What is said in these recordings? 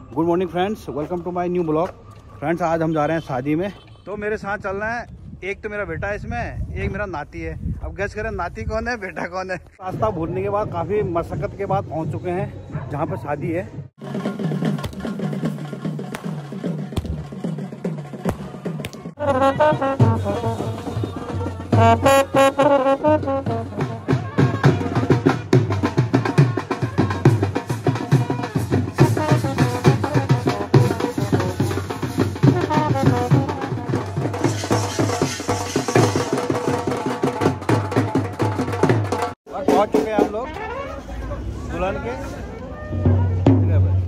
Good morning friends, welcome to my new blog. Friends, आज हम जा रहे हैं शादी में। तो मेरे साथ चल रहे हैं, एक तो मेरा बेटा है इसमें, एक मेरा नाती है। अब गैस करें नाती कौन है, बेटा कौन है। रास्ता भूलने के बाद काफ़ी मशक्क़त के बाद पहुंच चुके हैं जहां पर शादी है। पहुंच चुके हैं हम लोग दुल्हन के जगह पर।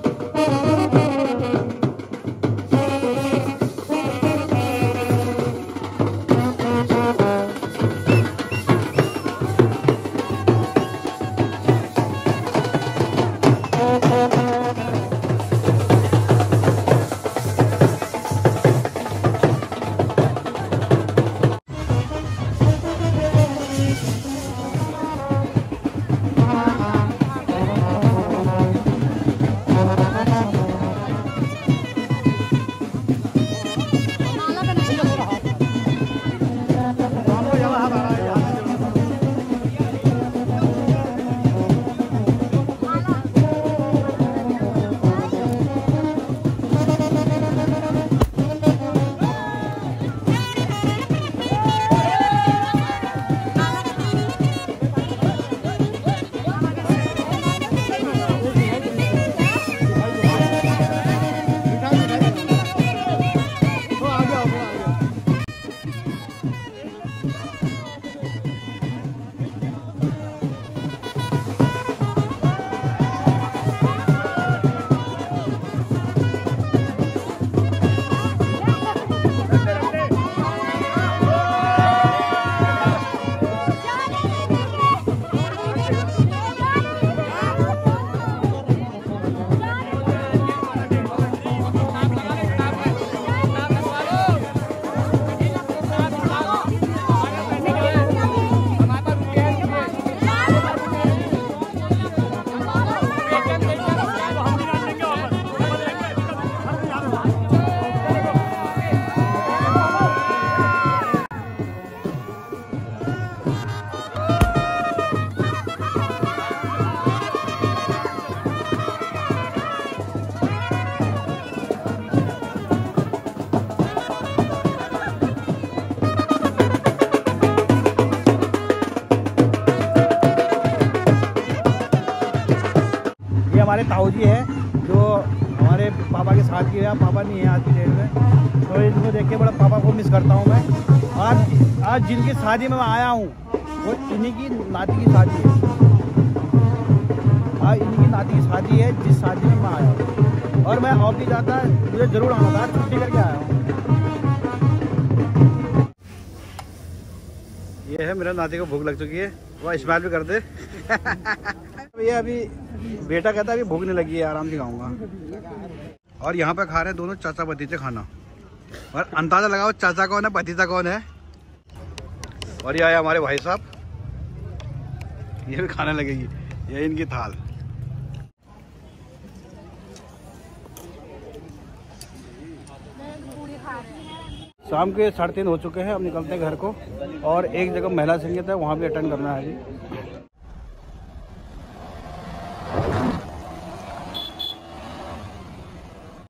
हमारे ताऊ जी है जो हमारे पापा के साथ ही है। पापा नहीं है आज की डेट में, तो इनको देख के बड़ा पापा को मिस करता हूँ मैं। आज जिनकी शादी में मैं आया हूँ वो इन्हीं की नाती की शादी है। आज इन्हीं की नाती की शादी है जिस शादी में मैं आया हूँ, और मैं ऑफ भी जाता मुझे ज़रूर आना था, छुट्टी करके आया हूँ। ये है मेरा नाती को भूख लग चुकी है, वह स्माइल भी कर दे। ये अभी बेटा कहता है अभी भूख नहीं लगी है, आराम से खाऊंगा। और यहाँ पे खा रहे हैं दोनों चाचा भतीजे खाना, और अंदाजा लगाओ चाचा कौन है भतीजा कौन है। और ये आए हमारे भाई साहब, ये भी खाने लगेगी, ये इनकी थाल। शाम के 3:30 हो चुके हैं, अब निकलते हैं घर को। और एक जगह महिला संगीत है, वहाँ भी अटेंड करना है जी।